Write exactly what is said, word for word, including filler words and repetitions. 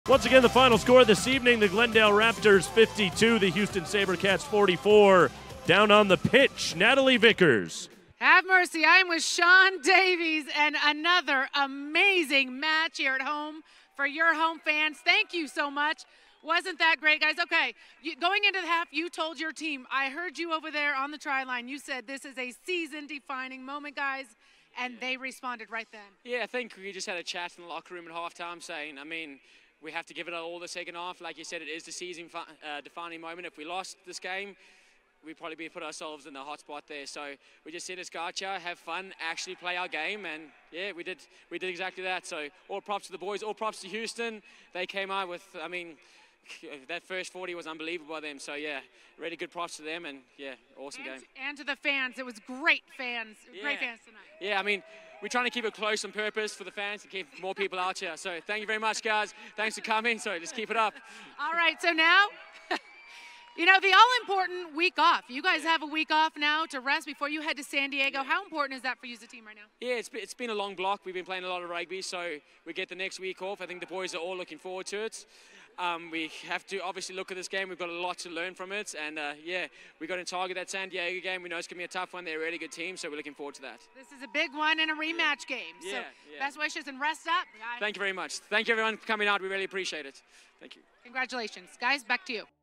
Once again, the final score this evening, the Glendale Raptors fifty-two, the Houston SaberCats forty-four. Down on the pitch, Natalie Vickers. Have mercy, I'm with Sean Davies, and another amazing match here at home for your home fans. Thank you so much. Wasn't that great, guys? Okay, you, going into the half, you told your team, I heard you over there on the try line, you said this is a season-defining moment, guys, and they responded right then. Yeah, I think we just had a chat in the locker room at halftime saying, I mean, we have to give it all the second half. Like you said, it is the season-defining uh, moment. If we lost this game, we'd probably be put ourselves in the hot spot there. So we just said, let's go out here, have fun, actually play our game, and yeah, we did. We did exactly that. So all props to the boys, all props to Houston. They came out with, I mean, that first forty was unbelievable by them. So yeah, really good props to them, and yeah, awesome and, game. And to the fans, it was great fans, yeah. great fans tonight. Yeah, I mean, we're trying to keep it close on purpose for the fans to keep more people out here. So thank you very much, guys. Thanks for coming. So just keep it up. All right, so now, you know, the all-important week off. You guys have a week off now to rest before you head to San Diego. How important is that for you as a team right now? Yeah, it's been, it's been a long block. We've been playing a lot of rugby, so we get the next week off. I think the boys are all looking forward to it. Um, we have to obviously look at this game. We've got a lot to learn from it. And uh, yeah, we got to target that San Diego game. We know it's going to be a tough one. They're a really good team, so we're looking forward to that. This is a big one and a rematch yeah. game. Yeah, so yeah. best wishes and rest up, guys. Thank you very much. Thank you, everyone, for coming out. We really appreciate it. Thank you. Congratulations. Guys, back to you.